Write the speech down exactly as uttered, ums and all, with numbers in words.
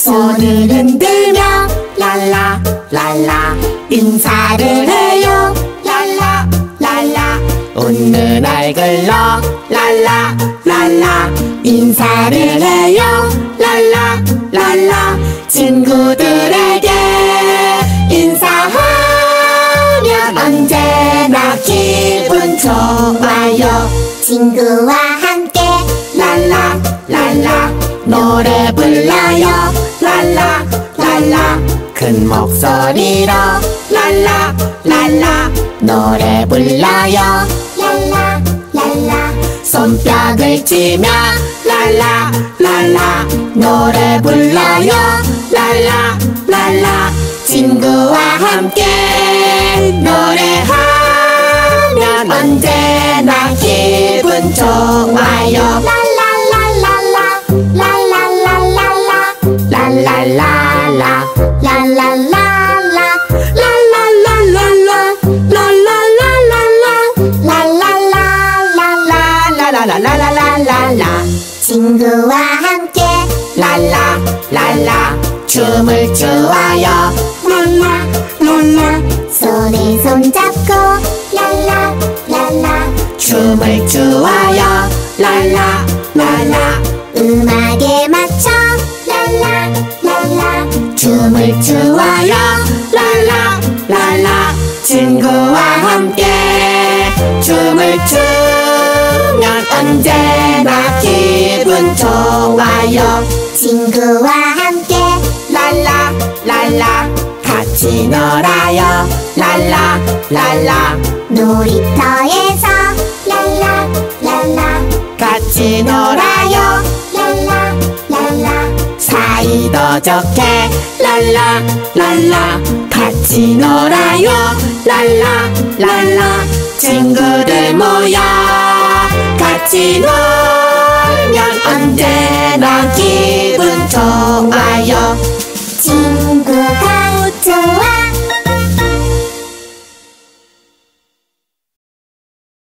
손을 흔들며 랄라 랄라 인사를 해요 랄라 랄라 웃는 얼굴로 랄라 랄라 인사를 해요 랄라 랄라 친구들에게 인사하면 언제나 기분 좋아요 친구와 함께 랄라 랄라 노래 불러요 랄라 랄라 큰 목소리로 랄라 랄라 노래 불러요 랄라 랄라 손뼉을 치며 랄라 랄라 노래 불러요 랄라 랄라 친구와 함께 노래하면 언제나 기분 좋아요 랄랄랄랄라 랄랄랄랄라 랄랄랄라 랄랄랄라 랄랄랄랄라 랄랄랄랄라 랄랄랄랄라라라라라라라라 친구와 함께 랄라 랄라 춤을 추어요 랄라 랄라 손에 손잡고 랄라 랄라 춤을 추어요 랄라 랄라 음악에 맞춰 랄라 랄라 춤을 추어요 랄라 랄라 친구와 함께 춤을 추면 언제나 기분 좋아요 친구와 함께 랄라 랄라 같이 놀아요 랄라 랄라 놀이터에서 랄라 랄라 같이 놀아요 랄라 랄라 사이도 좋게 랄라 랄라 같이 놀아요 랄라 랄라 친구들 모여 같이 놀면 언제